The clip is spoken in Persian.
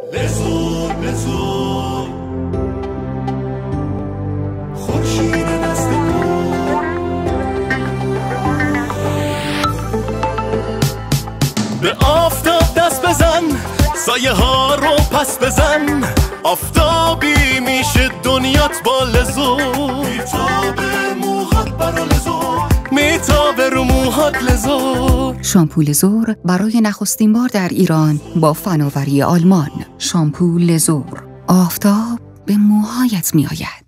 لزور لزور خورشید دست کن، به آفتاب دست بزن، سایه ها رو پس بزن، آفتابی میشه دنیات با لزور، میتابه موهات برا لزور، میتابه رو موهات لزور. شامپو لزور برای نخستین بار در ایران با فناوری آلمان. شامپو لزور، آفتاب به موهایت میآید.